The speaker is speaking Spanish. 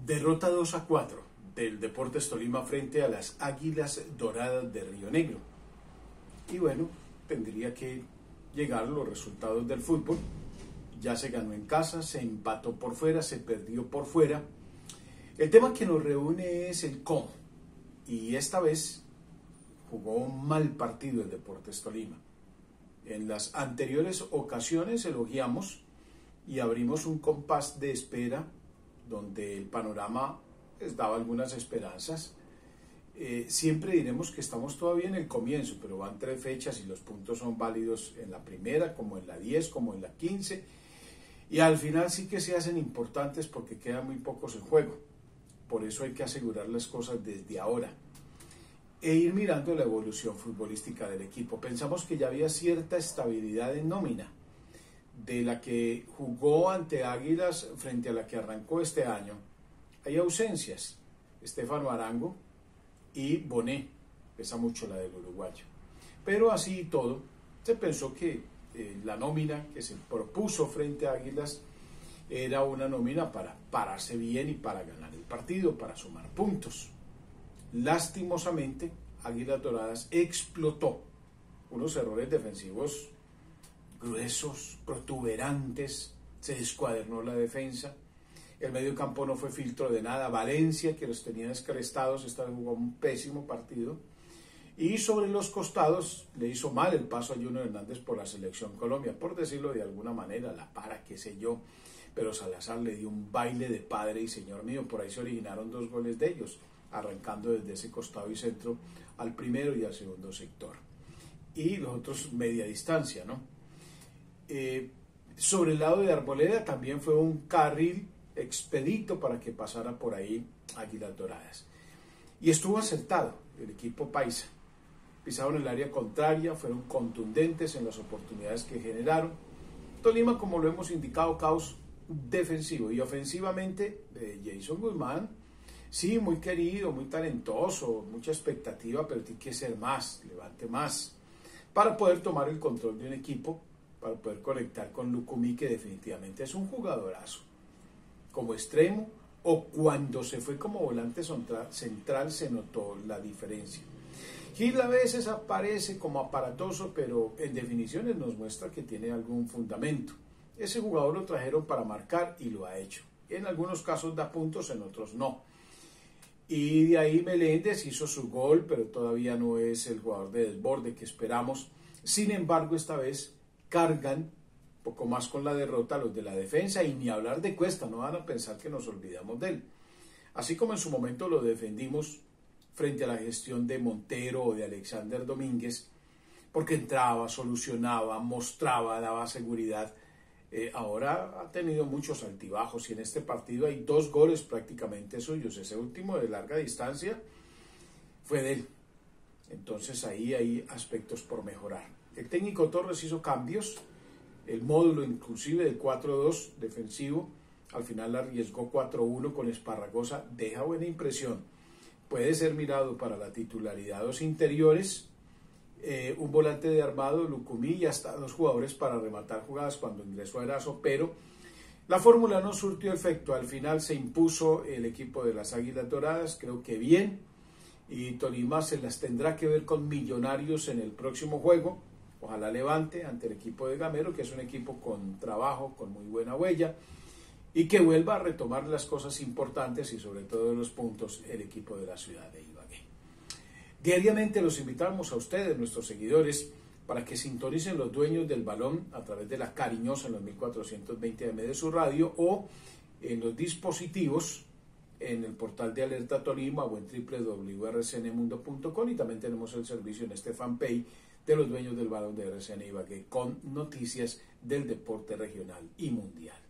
Derrota 2-4 del Deportes Tolima frente a las Águilas Doradas de Río Negro. Y bueno, tendría que llegar los resultados del fútbol. Ya se ganó en casa, se empató por fuera, se perdió por fuera. El tema que nos reúne es el cómo. Y esta vez jugó un mal partido el Deportes Tolima. En las anteriores ocasiones elogiamos y abrimos un compás de espera donde el panorama les daba algunas esperanzas. Siempre diremos que estamos todavía en el comienzo, pero van 3 fechas y los puntos son válidos en la primera, como en la 10, como en la 15. Y al final sí que se hacen importantes porque quedan muy pocos en juego. Por eso hay que asegurar las cosas desde ahora e ir mirando la evolución futbolística del equipo. Pensamos que ya había cierta estabilidad en nómina, de la que jugó ante Águilas frente a la que arrancó este año. Hay ausencias, Estefano Arango y Bonet, pesa mucho la del uruguayo. Pero así y todo, se pensó que la nómina que se propuso frente a Águilas era una nómina para pararse bien y para ganar el partido, para sumar puntos. Lastimosamente, Águilas Doradas explotó unos errores defensivos gruesos, protuberantes, se descuadernó la defensa, el medio campo no fue filtro de nada. Valencia, que los tenía descrestados, esta vez jugó un pésimo partido, y sobre los costados le hizo mal el paso a Junior Hernández por la selección Colombia, por decirlo de alguna manera, la para, qué sé yo, pero Salazar le dio un baile de padre y señor mío. Por ahí se originaron 2 goles de ellos, arrancando desde ese costado y centro al primero y al segundo sector, y los otros media distancia, ¿no? Sobre el lado de Arboleda también fue un carril expedito para que pasara por ahí Águilas Doradas, y estuvo acertado el equipo paisa. Pisaron el área contraria, fueron contundentes en las oportunidades que generaron. Tolima, como lo hemos indicado, caos defensivo, y ofensivamente Jason Guzmán, sí, muy querido, muy talentoso, mucha expectativa, pero tiene que ser más, levante más, para poder tomar el control de un equipo, para poder conectar con Lucumí, que definitivamente es un jugadorazo. Como extremo o cuando se fue como volante central se notó la diferencia. Gil a veces aparece como aparatoso, pero en definiciones nos muestra que tiene algún fundamento. Ese jugador lo trajeron para marcar y lo ha hecho. En algunos casos da puntos, en otros no. Y de ahí Meléndez hizo su gol, pero todavía no es el jugador de desborde que esperamos. Sin embargo, esta vez cargan poco más con la derrota los de la defensa, y ni hablar de Cuesta, no van a pensar que nos olvidamos de él. Así como en su momento lo defendimos frente a la gestión de Montero o de Alexander Domínguez, porque entraba, solucionaba, mostraba, daba seguridad. Ahora ha tenido muchos altibajos, y en este partido hay 2 goles prácticamente suyos. Ese último de larga distancia fue de él. Entonces ahí hay aspectos por mejorar. El técnico Torres hizo cambios, el módulo inclusive de 4-2 defensivo, al final arriesgó 4-1 con Esparragosa, deja buena impresión. Puede ser mirado para la titularidad 2 interiores, un volante de armado, Lucumí, y hasta 2 jugadores para rematar jugadas cuando ingresó Erazo, pero la fórmula no surtió efecto. Al final se impuso el equipo de las Águilas Doradas, creo que bien, y Tolima se las tendrá que ver con Millonarios en el próximo juego. Ojalá levante ante el equipo de Gamero, que es un equipo con trabajo, con muy buena huella, y que vuelva a retomar las cosas importantes y sobre todo los puntos el equipo de la ciudad de Ibagué. Diariamente los invitamos a ustedes, nuestros seguidores, para que sintonicen Los Dueños del Balón a través de la Cariñosa en los 1420 AM de su radio, o en los dispositivos en el portal de Alerta Tolima o en www.rcnmundo.com, y también tenemos el servicio en este fanpage de Los Dueños del Balón de RCN Ibagué con noticias del deporte regional y mundial.